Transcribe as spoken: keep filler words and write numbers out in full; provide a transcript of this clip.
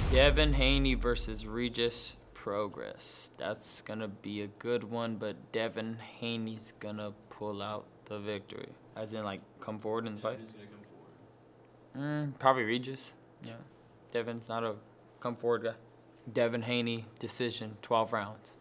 Devin Haney versus Regis Prograis. That's gonna be a good one, but Devin Haney's gonna pull out the victory. As in, like, come forward in the fight? Who's gonna come forward? Mm, probably Regis. Yeah. Devin's not a come forward guy. Devin Haney, decision, twelve rounds.